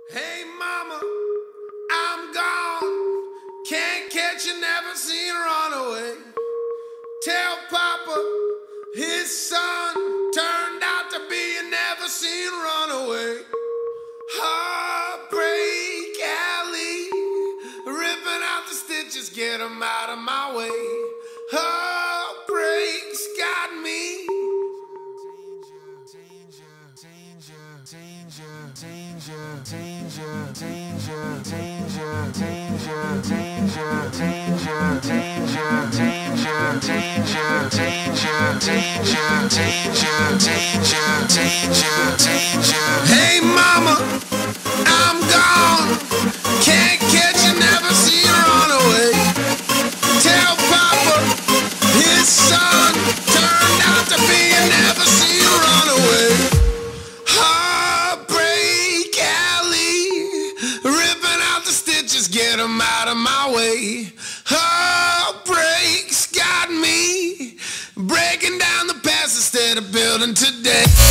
Hey mama, I'm gone. Can't catch you, never seen run away. Tell Papa his son turned out to be a never seen runaway. Heartbreak Alley, ripping out the stitches, get 'em out of my way. Heartbreak's got me. Hey mama, I'm gone. Can't catch you, never see you run away. Tell Papa his son turned out to be a never see you run away. Heartbreak Alley, ripping out the stitches, get 'em out of my way. Heartbreak's got me, breaking down the past instead of building today.